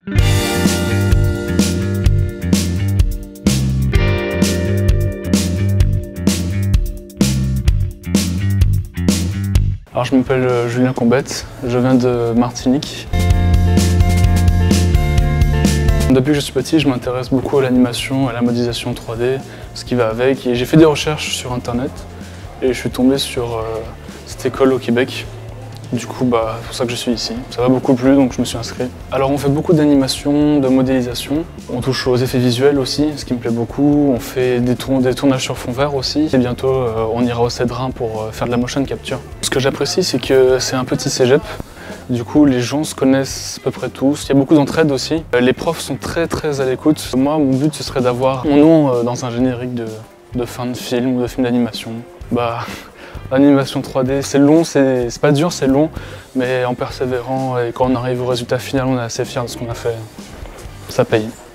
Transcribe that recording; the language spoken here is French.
Alors je m'appelle Julien Combette, je viens de Martinique. Depuis que je suis petit, je m'intéresse beaucoup à l'animation, à la modélisation 3D, ce qui va avec. Et j'ai fait des recherches sur internet et je suis tombé sur cette école au Québec. Du coup, c'est pour ça que je suis ici. Ça m'a beaucoup plu, donc je me suis inscrit. Alors on fait beaucoup d'animation, de modélisation. On touche aux effets visuels aussi, ce qui me plaît beaucoup. On fait des tournages sur fond vert aussi. Et bientôt, on ira au Cédrin pour faire de la motion capture. Ce que j'apprécie, c'est que c'est un petit cégep. Du coup, les gens se connaissent à peu près tous. Il y a beaucoup d'entraide aussi. Les profs sont très à l'écoute. Moi, mon but, ce serait d'avoir mon nom dans un générique de fin de film ou de film d'animation. L'animation 3D, c'est long, c'est pas dur, c'est long, mais en persévérant et quand on arrive au résultat final, on est assez fiers de ce qu'on a fait. Ça paye.